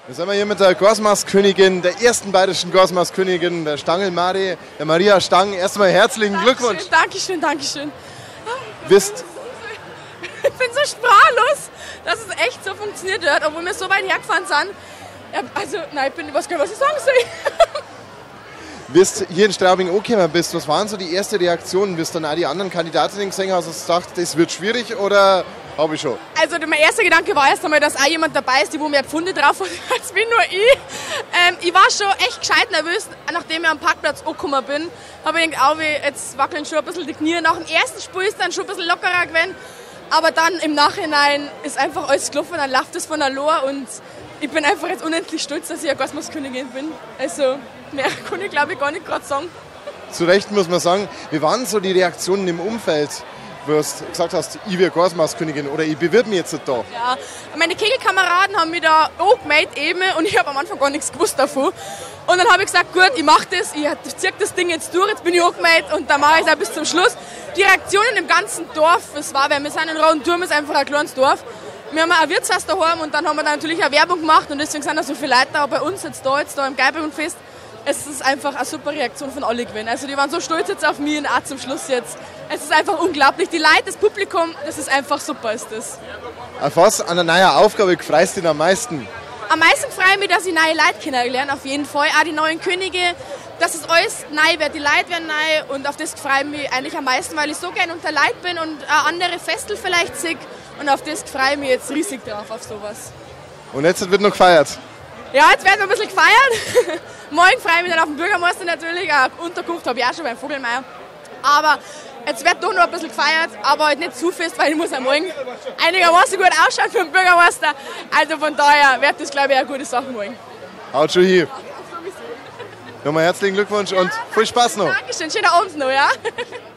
Wir sind hier mit der Gorsmaß-Königin, der ersten bayerischen Gorsmaß-Königin, der Stangl-Mari, der Maria Stang. Erstmal herzlichen Glückwunsch. Dankeschön, Dankeschön. Ich bin so sprachlos, dass es echt so funktioniert hat, obwohl wir so weit hergefahren sind. Ja, also, nein, ich weiß gar nicht, was ich sagen soll. Wie du hier in Straubing angekommen bist, was waren so die erste Reaktionen, wie du dann auch die anderen Kandidatinnen gesehen hast, hast du gedacht, das wird schwierig oder habe ich schon? Also mein erster Gedanke war erst einmal, dass auch jemand dabei ist, wo mehr Pfunde drauf hat, als wie nur ich. Ich war schon echt gescheit nervös, nachdem ich am Parkplatz angekommen bin. Habe ich gedacht, jetzt wackeln schon ein bisschen die Knie. Nach dem ersten Spiel ist dann schon ein bisschen lockerer gewesen. Aber dann im Nachhinein ist einfach alles gelaufen, dann läuft es von allein und ich bin einfach jetzt unendlich stolz, dass ich eine Gorsmaß-Königin bin. Also mehr kann ich glaube ich gar nicht gerade sagen. Zu Recht muss man sagen, wie waren so die Reaktionen im Umfeld, wo du gesagt hast, ich werde Gorsmaß-Königin oder ich bewirb mich jetzt da? Ja, meine Kegelkameraden haben mich da angemeldet eben und ich habe am Anfang gar nichts gewusst davon. Und dann habe ich gesagt, gut, ich mache das, ich ziehe das Ding jetzt durch, jetzt bin ich angemeldet und dann mache ich es auch bis zum Schluss. Die Reaktionen im ganzen Dorf, es war, weil wir sind in Rauenturm, ist einfach ein kleines Dorf. Wir haben ein Wirtshaus daheim und dann haben wir da natürlich auch Werbung gemacht und deswegen sind da so viele Leute da bei uns jetzt da im Geibelfest. Es ist einfach eine super Reaktion von alle gewesen. Also die waren so stolz jetzt auf mich und auch zum Schluss jetzt. Es ist einfach unglaublich. Die Leute, das Publikum, das ist einfach super, ist das. Auf was an der neuen Aufgabe freust du dich am meisten? Am meisten freue ich mich, dass ich neue Leute kennenlerne, auf jeden Fall. Auch die neuen Könige, dass es alles neu wird. Die Leute werden neu und auf das freue ich mich eigentlich am meisten, weil ich so gerne unter Leuten bin und andere Festel vielleicht sehe. Und auf das freue ich mich jetzt riesig drauf, auf sowas. Und jetzt wird noch gefeiert? Ja, jetzt werden wir ein bisschen gefeiert. Morgen freue ich mich dann auf den Bürgermeister natürlich. Eine Unterkunft habe ich auch schon beim Vogelmeier. Aber jetzt wird doch noch ein bisschen gefeiert, aber halt nicht zu fest, weil ich muss am Morgen einigermaßen gut ausschauen für den Bürgermeister. Also von daher wird das, glaube ich, eine gute Sache morgen. Haut schon hier. Nochmal herzlichen Glückwunsch und viel Spaß noch. Dankeschön, schönen Abend noch, ja.